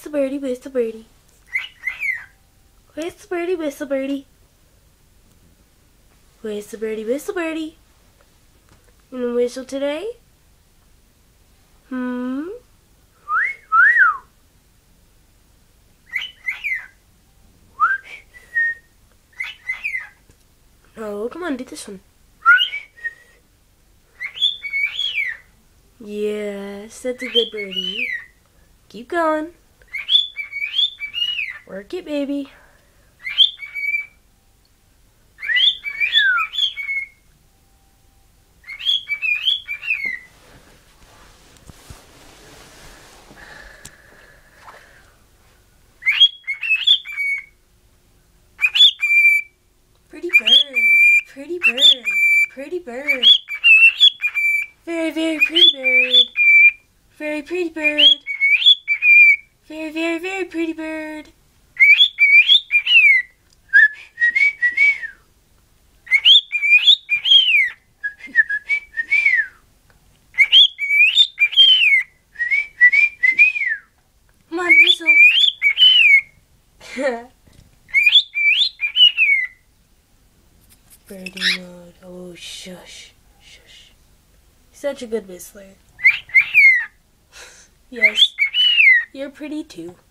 Whistle birdie, whistle birdie. Whistle birdie, whistle birdie. Whistle birdie, whistle birdie. You gonna whistle today? Oh, come on, do this one. Yes, that's a good birdie. Keep going. Work it, baby. Pretty bird, pretty bird, pretty bird. Very, very pretty bird. Very pretty bird. Very, very, very pretty bird. Come on, whistle. Birdie mode. Oh, shush. Shush. Such a good whistler. Yes, you're pretty too.